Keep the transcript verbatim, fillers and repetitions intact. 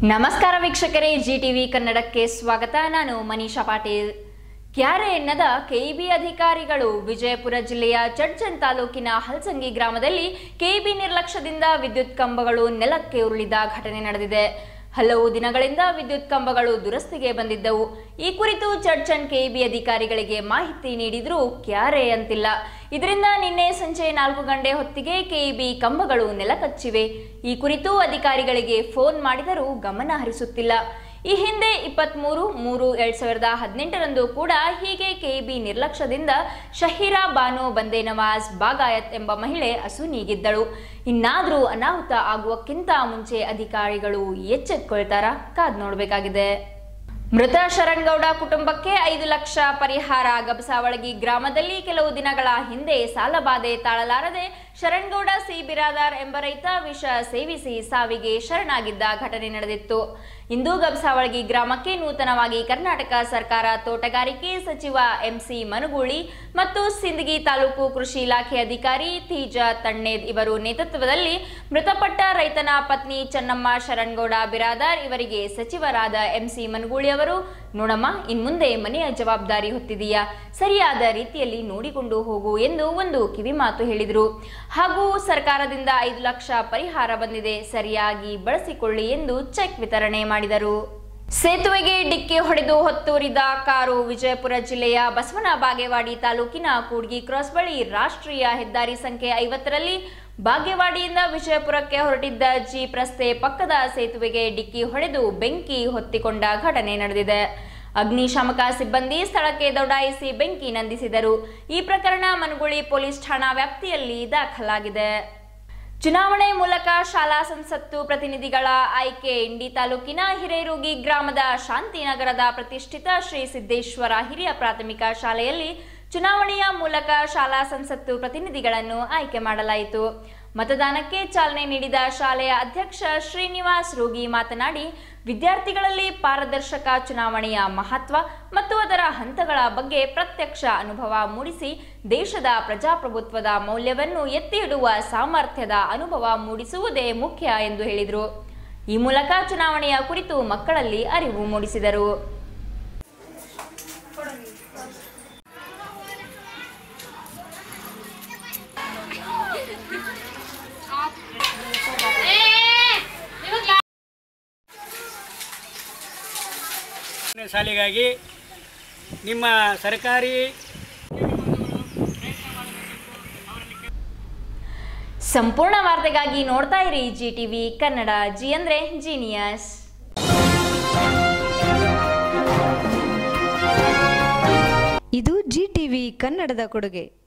ನಮಸ್ಕಾರ ವೀಕ್ಷಕರೇ, G TV ಕನ್ನಡಕ್ಕೆ ಸ್ವಾಗತ. ನಾನು ಮನೀಷಾ ಪಾಟೀಲ್. ಕ್ಯಾರೆ ಎನ್ನದ ಕೆಇಬಿ ಅಧಿಕಾರಿಗಳು ವಿಜಯಪುರ ಜಿಲ್ಲೆಯ ಚಡ್ಚನ್ ತಾಲೂಕಿನ ಹಲಸಂಗಿ ಗ್ರಾಮದಲ್ಲಿ ಕೆಇಬಿ ನಿರ್ಲಕ್ಷ್ಯದಿಂದ ವಿದ್ಯುತ್ ಕಂಬಗಳು ನೆಲಕ್ಕೆ ಉರುಳಿದ ಘಟನೆ ನಡೆದಿದೆ. ಹಲವು ದಿನಗಳಿಂದ ವಿದ್ಯುತ್ ಕಂಬಗಳು ದುರಸ್ತಿಗೆ ಬಂದಿದ್ದವು. ಈ ಕುರಿತು ಚಡ್ಚನ್ ಕೆಇಬಿ ಅಧಿಕಾರಿಗಳಿಗೆ ಮಾಹಿತಿ ನೀಡಿದರೂ ಕ್ಯಾರೆ ಅಂತಿಲ್ಲ. ಇದರಿಂದ ನಿನ್ನೆ ಸಂಜೆ ನಾಲ್ಕು ಗಂಟೆ ಹೊತ್ತಿಗೆ ಕೆಇಬಿ ಕಂಬಗಳು ನೆಲಕಚ್ಚಿವೆ. ಈ ಕುರಿತು ಅಧಿಕಾರಿಗಳಿಗೆ ಫೋನ್ ಮಾಡಿದರೂ ಗಮನ ಹರಿಸುತ್ತಿಲ್ಲ. ಈ ಹಿಂದೆ ಇಪ್ಪತ್ಮೂರು ಮೂರು ಎರಡ್ ಸಾವಿರದ ಹದಿನೆಂಟರಂದು ಕೂಡ ಹೀಗೆ ಕೆಇಬಿ ನಿರ್ಲಕ್ಷ್ಯದಿಂದ ಶಹೀರಾ ಬಾನು ಬಂದೆ ನವಾಜ್ ಬಾಗಾಯತ್ ಎಂಬ ಮಹಿಳೆ ಅಸುನೀಗಿದ್ದಳು. ಇನ್ನಾದರೂ ಅನಾಹುತ ಆಗುವಕ್ಕಿಂತ ಮುಂಚೆ ಅಧಿಕಾರಿಗಳು ಎಚ್ಚೆತ್ತುಕೊಳ್ತಾರಾ? ಕಾದ್ ನೋಡಬೇಕಾಗಿದೆ. ಮೃತ ಶರಣ್ಗೌಡ ಕುಟುಂಬಕ್ಕೆ ಐದು ಲಕ್ಷ ಪರಿಹಾರ. ಗಬಸಾವಳಗಿ ಗ್ರಾಮದಲ್ಲಿ ಕೆಲವು ದಿನಗಳ ಹಿಂದೆ ಸಾಲಬಾಧೆ ತಾಳಲಾರದೆ ಶರಣ್ಗೌಡ ಸಿ ಬಿರಾದಾರ್ ಎಂಬ ರೈತ ವಿಷ ಸೇವಿಸಿ ಸಾವಿಗೆ ಶರಣಾಗಿದ್ದ ಘಟನೆ ನಡೆದಿತ್ತು. ಇಂದು ಗಬಸಾವಳಗಿ ಗ್ರಾಮಕ್ಕೆ ನೂತನವಾಗಿ ಕರ್ನಾಟಕ ಸರ್ಕಾರ ತೋಟಗಾರಿಕೆ ಸಚಿವ ಎಂಸಿ ಮನುಗೂಳಿ ಮತ್ತು ಸಿಂದಗಿ ತಾಲೂಕು ಕೃಷಿ ಇಲಾಖೆ ಅಧಿಕಾರಿ ತೀಜಾ ತಣ್ಣೇದ್ ಇವರ ನೇತೃತ್ವದಲ್ಲಿ ಮೃತಪಟ್ಟ ರೈತನ ಪತ್ನಿ ಚನ್ನಮ್ಮ ಶರಣ್ಗೌಡ ಬಿರಾದಾರ್ ಇವರಿಗೆ ಸಚಿವರಾದ ಎಂಸಿ ಮನುಗೂಳಿ ಅವರು, ನೋಡಮ್ಮ, ಇನ್ಮುಂದೆ ಮನೆಯ ಜವಾಬ್ದಾರಿ ಹೊತ್ತಿದೆಯಾ, ಸರಿಯಾದ ರೀತಿಯಲ್ಲಿ ನೋಡಿಕೊಂಡು ಹೋಗು ಎಂದು ಒಂದು ಕಿವಿಮಾತು ಹೇಳಿದರು. ಹಾಗೂ ಸರ್ಕಾರದಿಂದ ಐದು ಲಕ್ಷ ಪರಿಹಾರ ಬಂದಿದೆ, ಸರಿಯಾಗಿ ಬಳಸಿಕೊಳ್ಳಿ ಎಂದು ಚೆಕ್ ವಿತರಣೆ ಮಾಡಿದರು. ಸೇತುವೆಗೆ ಡಿಕ್ಕಿ ಹೊಡೆದು ಹೊತ್ತೂರಿದ ಕಾರು. ವಿಜಯಪುರ ಜಿಲ್ಲೆಯ ಬಸವನ ಬಾಗೇವಾಡಿ ತಾಲೂಕಿನ ಕೂಡ್ಗಿ ಕ್ರಾಸ್ ಬಳಿ ರಾಷ್ಟ್ರೀಯ ಹೆದ್ದಾರಿ ಸಂಖ್ಯೆ ಐವತ್ತರಲ್ಲಿ ಬಾಗೇವಾಡಿಯಿಂದ ವಿಜಯಪುರಕ್ಕೆ ಹೊರಟಿದ್ದ ಜೀಪ್ ರಸ್ತೆ ಪಕ್ಕದ ಸೇತುವೆಗೆ ಡಿಕ್ಕಿ ಹೊಡೆದು ಬೆಂಕಿ ಹೊತ್ತಿಕೊಂಡ ಘಟನೆ ನಡೆದಿದೆ. ಅಗ್ನಿಶಾಮಕ ಸಿಬ್ಬಂದಿ ಸ್ಥಳಕ್ಕೆ ದೌಡಾಯಿಸಿ ಬೆಂಕಿ ನಂದಿಸಿದರು. ಈ ಪ್ರಕರಣ ಮನುಗೂಳಿ ಪೊಲೀಸ್ ಠಾಣಾ ವ್ಯಾಪ್ತಿಯಲ್ಲಿ ದಾಖಲಾಗಿದೆ. ಚುನಾವಣೆ ಮೂಲಕ ಶಾಲಾ ಸಂಸತ್ತು ಪ್ರತಿನಿಧಿಗಳ ಆಯ್ಕೆ. ಇಂಡಿ ತಾಲೂಕಿನ ಹಿರೇರೂಗಿ ಗ್ರಾಮದ ಶಾಂತಿನಗರದ ಪ್ರತಿಷ್ಠಿತ ಶ್ರೀ ಸಿದ್ದೇಶ್ವರ ಹಿರಿಯ ಪ್ರಾಥಮಿಕ ಶಾಲೆಯಲ್ಲಿ ಚುನಾವಣೆಯ ಮೂಲಕ ಶಾಲಾ ಸಂಸತ್ತು ಪ್ರತಿನಿಧಿಗಳನ್ನು ಆಯ್ಕೆ ಮಾಡಲಾಯಿತು. ಮತದಾನಕ್ಕೆ ಚಾಲನೆ ನೀಡಿದ ಶಾಲೆಯ ಅಧ್ಯಕ್ಷ ಶ್ರೀನಿವಾಸ್ ರೂಗಿ ಮಾತನಾಡಿ, ವಿದ್ಯಾರ್ಥಿಗಳಲ್ಲಿ ಪಾರದರ್ಶಕ ಚುನಾವಣೆಯ ಮಹತ್ವ ಮತ್ತು ಅದರ ಹಂತಗಳ ಬಗ್ಗೆ ಪ್ರತ್ಯಕ್ಷ ಅನುಭವ ಮೂಡಿಸಿ ದೇಶದ ಪ್ರಜಾಪ್ರಭುತ್ವದ ಮೌಲ್ಯವನ್ನು ಎತ್ತಿ ಹಿಡುವ ಸಾಮರ್ಥ್ಯದ ಅನುಭವ ಮೂಡಿಸುವುದೇ ಮುಖ್ಯ ಎಂದು ಹೇಳಿದರು. ಈ ಮೂಲಕ ಚುನಾವಣೆಯ ಕುರಿತು ಮಕ್ಕಳಲ್ಲಿ ಅರಿವು ಮೂಡಿಸಿದರು. ಶಾಲೆಗಾಗಿ ನಿಮ್ಮ ಸರ್ಕಾರಿ ಸಂಪೂರ್ಣ ವಾರ್ತೆಗಾಗಿ ನೋಡ್ತಾ ಇರಿ ಜಿ ಟಿವಿ ಕನ್ನಡ. ಜಿ ಅಂದ್ರೆ ಜೀನಿಯಸ್. ಇದು ಜಿ ಟಿವಿ ಕನ್ನಡದ ಕೊಡುಗೆ.